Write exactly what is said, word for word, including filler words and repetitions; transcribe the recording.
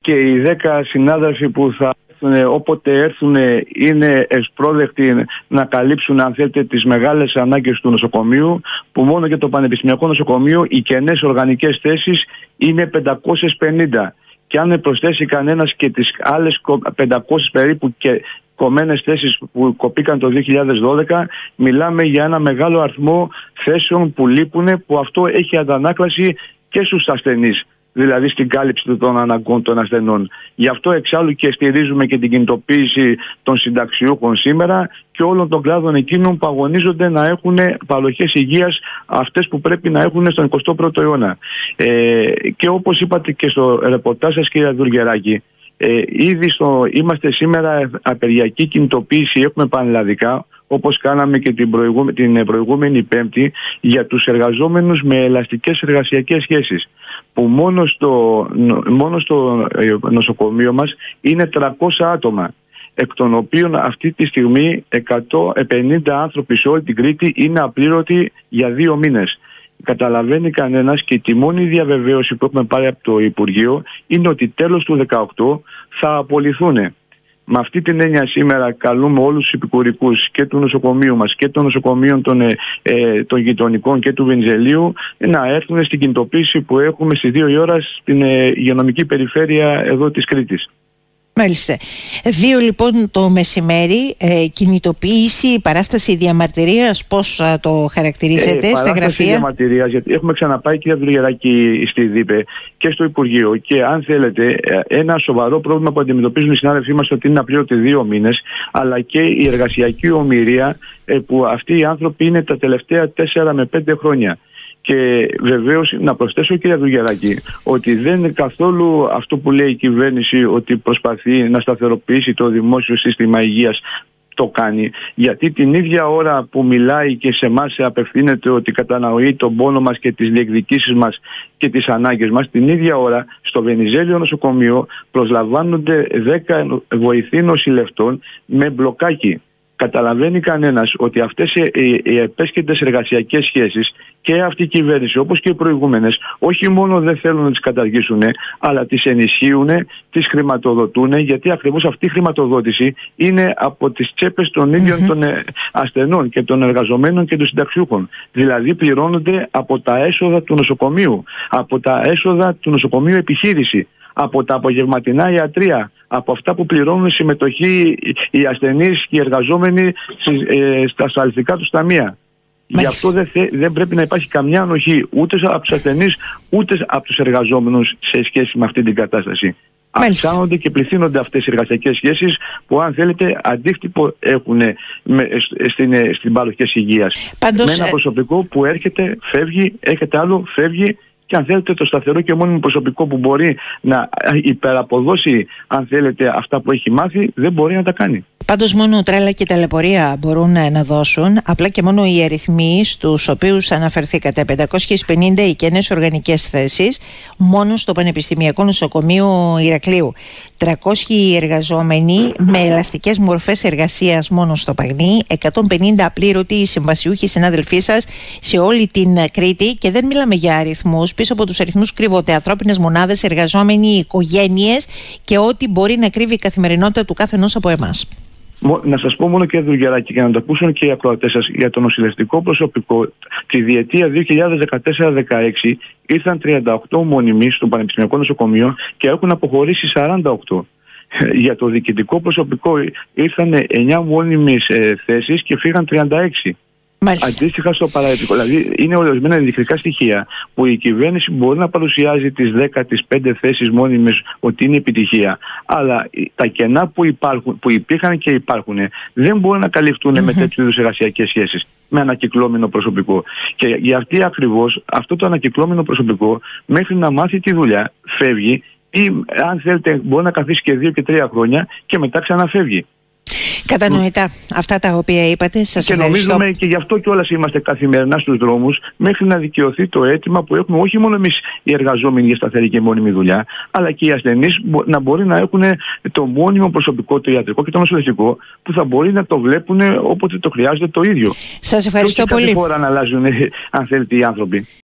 και οι δέκα συνάδελφοι που θα έρθουν, όποτε έρθουν, είναι ευπρόσδεκτοι να καλύψουν, αν θέλετε, τις μεγάλες ανάγκες του νοσοκομείου, που μόνο για το Πανεπιστημιακό Νοσοκομείο οι κενές οργανικές θέσεις είναι πεντακόσιες πενήντα. Και αν προσθέσει κανένας και τις άλλες πεντακόσιες περίπου και κομμένες θέσεις που κοπήκαν το δύο χιλιάδες δώδεκα, μιλάμε για ένα μεγάλο αριθμό θέσεων που λείπουν, που αυτό έχει αντανάκλαση και στους ασθενείς, δηλαδή στην κάλυψη των αναγκών των ασθενών. Γι' αυτό εξάλλου και στηρίζουμε και την κινητοποίηση των συνταξιούχων σήμερα και όλων των κλάδων εκείνων που αγωνίζονται να έχουν παροχές υγείας, αυτές που πρέπει να έχουν στον εικοστό πρώτο αιώνα. Ε, και όπως είπατε και στο ρεπορτάζ σας, κύριε Δουργεράκη, ε, ήδη στο, είμαστε σήμερα απεργιακή κινητοποίηση, έχουμε πανελλαδικά, όπως κάναμε και την, προηγούμε, την προηγούμενη Πέμπτη, για τους εργαζόμενους με ελαστικές εργασιακές σχέσεις, που μόνο στο, μόνο στο νοσοκομείο μας είναι τριακόσια άτομα, εκ των οποίων αυτή τη στιγμή εκατόν πενήντα άνθρωποι σε όλη την Κρήτη είναι απλήρωτοι για δύο μήνες. Καταλαβαίνει κανένας, και τη μόνη διαβεβαίωση που έχουμε πάρει από το Υπουργείο είναι ότι τέλος του δεκαοκτώ θα απολυθούν. Με αυτή την έννοια σήμερα καλούμε όλους τους επικουρικούς και του νοσοκομείου μας και των νοσοκομείων των, ε, των γειτονικών και του Βενιζελίου να έρθουν στην κινητοποίηση που έχουμε στις δύο η ώρα στην ε, υγειονομική περιφέρεια εδώ της Κρήτης. Μάλιστα. Δύο λοιπόν το μεσημέρι, ε, κινητοποίηση, παράσταση διαμαρτυρίας, πώς α, το χαρακτηρίζετε ε, στα γραφεία? Παράσταση διαμαρτυρίας, γιατί έχουμε ξαναπάει, κυρία Δουργεράκη, στη ΔΥΠΕ και στο Υπουργείο, και αν θέλετε ένα σοβαρό πρόβλημα που αντιμετωπίζουν οι συνάδελφοί μας, ότι είναι απλήρωτοι δύο μήνες, αλλά και η εργασιακή ομηρία, ε, που αυτοί οι άνθρωποι είναι τα τελευταία τέσσερα με πέντε χρόνια. Και βεβαίως να προσθέσω, κύριε Δουργεράκη, ότι δεν είναι καθόλου αυτό που λέει η κυβέρνηση, ότι προσπαθεί να σταθεροποιήσει το δημόσιο σύστημα υγείας, το κάνει. Γιατί την ίδια ώρα που μιλάει και σε εμάς απευθύνεται ότι κατανοεί τον πόνο μας και τις διεκδικήσεις μας και τις ανάγκες μας, την ίδια ώρα στο Βενιζέλιο νοσοκομείο προσλαμβάνονται δέκα βοηθοί νοσηλευτών με μπλοκάκι. Καταλαβαίνει κανένας ότι αυτές οι, οι επέσχετες εργασιακές σχέσεις και αυτή η κυβέρνηση, όπως και οι προηγούμενες, όχι μόνο δεν θέλουν να τις καταργήσουν, αλλά τις ενισχύουν, τις χρηματοδοτούν, γιατί ακριβώς αυτή η χρηματοδότηση είναι από τις τσέπες των ίδιων mm-hmm. των ασθενών και των εργαζομένων και των συνταξιούχων. Δηλαδή πληρώνονται από τα έσοδα του νοσοκομείου, από τα έσοδα του νοσοκομείου επιχείρηση, από τα απογευματινά ιατρία, από αυτά που πληρώνουν συμμετοχή οι ασθενείς και οι εργαζόμενοι στα ασφαλιστικά τους ταμεία. Γι' αυτό δεν, θε, δεν πρέπει να υπάρχει καμιά ανοχή ούτε από τους ασθενείς ούτε από τους εργαζόμενους σε σχέση με αυτή την κατάσταση. Μάλιστα. Αυξάνονται και πληθύνονται αυτές οι εργασιακές σχέσεις που, αν θέλετε, αντίκτυπο έχουν με, στην, στην παροχές υγείας. Πάντως, με ένα προσωπικό που έρχεται, φεύγει, έρχεται άλλο, φεύγει. Και αν θέλετε, το σταθερό και μόνιμο προσωπικό που μπορεί να υπεραποδώσει, αν θέλετε, αυτά που έχει μάθει, δεν μπορεί να τα κάνει. Πάντως μόνο τρέλα και ταλαιπωρία μπορούν να δώσουν, απλά και μόνο οι αριθμοί στους οποίους αναφερθήκατε. πεντακόσιες πενήντα οι κενές οργανικές θέσεις μόνο στο Πανεπιστημιακό Νοσοκομείο Ηρακλείου. τριακόσιοι εργαζόμενοι με ελαστικές μορφές εργασίας μόνο στο Παγνί, εκατόν πενήντα απλήρωτοι οι συμβασιούχοι συνάδελφοί σας σε όλη την Κρήτη, και δεν μιλάμε για αριθμούς. Πίσω από τους αριθμούς κρύβονται ανθρώπινες μονάδες, εργαζόμενοι, οικογένειες και ό,τι μπορεί να κρύβει η καθημερινότητα του κάθε ενός από εμάς. Να σας πω μόνο, κύριε Δουργεράκη, και να το ακούσουν και οι ακροατές σας, για το νοσηλευτικό προσωπικό. Τη διετία δύο χιλιάδες δεκατέσσερα δεκαέξι ήρθαν τριάντα οκτώ μόνιμοι στο Πανεπιστημιακό Νοσοκομείο και έχουν αποχωρήσει σαράντα οκτώ. Για το διοικητικό προσωπικό ήρθαν εννιά μόνιμες ε, θέσεις και φύγαν τριάντα έξι. Μάλιστα. Αντίστοιχα στο παραιτικό. Δηλαδή, είναι ορισμένα ενδεικτικά στοιχεία που η κυβέρνηση μπορεί να παρουσιάζει τις δέκα, τις πέντε θέσεις μόνιμες ότι είναι επιτυχία. Αλλά τα κενά που, υπάρχουν, που υπήρχαν και υπάρχουν δεν μπορούν να καλυφθούν mm-hmm. με τέτοιου είδους εργασιακές σχέσεις, με ανακυκλώμενο προσωπικό. Και για αυτή ακριβώς, αυτό το ανακυκλώμενο προσωπικό, μέχρι να μάθει τη δουλειά, φεύγει, ή αν θέλετε, μπορεί να καθίσει και δύο και τρία χρόνια και μετά ξαναφεύγει. Κατανοητά αυτά τα οποία είπατε. Σας και ευχαριστώ. νομίζουμε, και γι' αυτό κιόλας είμαστε καθημερινά στους δρόμους, μέχρι να δικαιωθεί το αίτημα που έχουμε όχι μόνο εμείς οι εργαζόμενοι για σταθερή και μόνιμη δουλειά, αλλά και οι ασθενείς να μπορεί να έχουν το μόνιμο προσωπικό, το ιατρικό και το νοσηλευτικό, που θα μπορεί να το βλέπουν όποτε το χρειάζεται το ίδιο. Σας ευχαριστώ και πολύ. Κάθε φορά να αλλάζουν, αν θέλετε, οι άνθρωποι.